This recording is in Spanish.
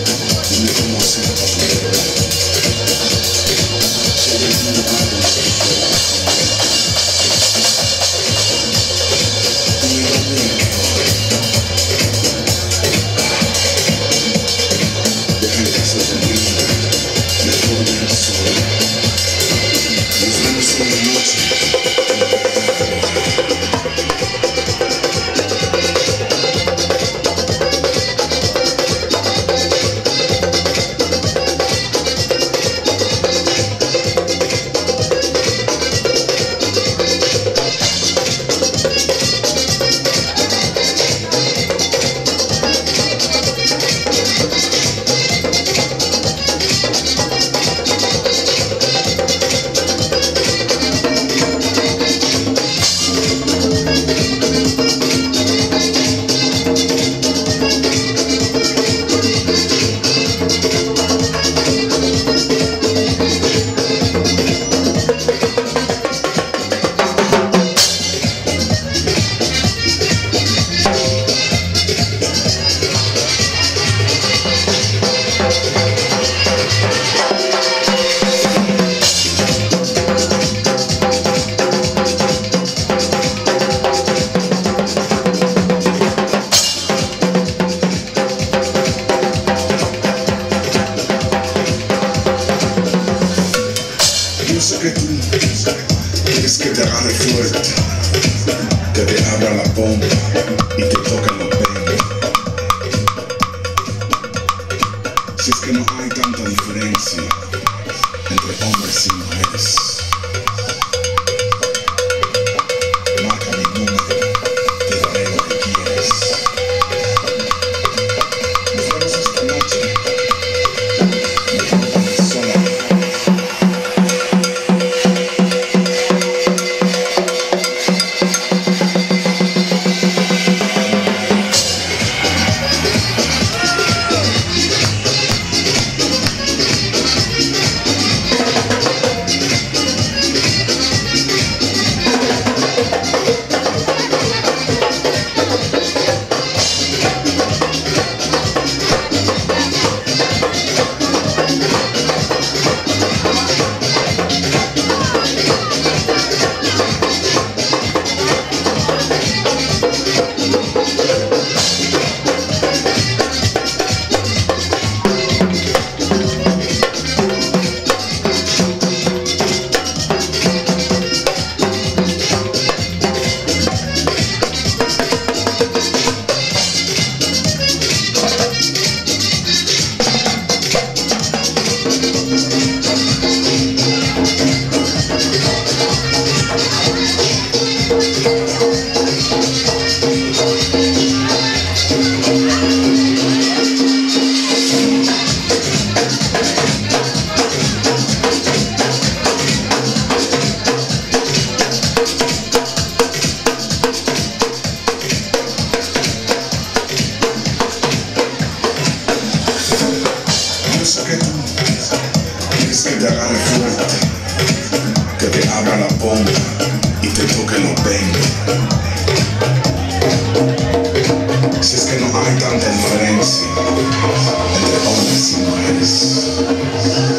Dime cómo hacer para poder verte. Si eres muy malo en ser fuerte conmigo. Dime dónde y qué hora. Deja el caso de mi vida, mejor dejar sola. Nos vemos en la noche. Yo sé que tú quieres que te agarre fuerte, que te abra la pompa y te toque los pechos. Si es que no hay tanta diferencia entre hombres y mujeres, marca mi número, te daré lo que quieres. Nos vemos esta noche. Yo sé que tú quieres que te agarre fuerte, que te abra la pompa y te toque los pechos. Si es que no hay tanta diferencia entre hombres y mujeres.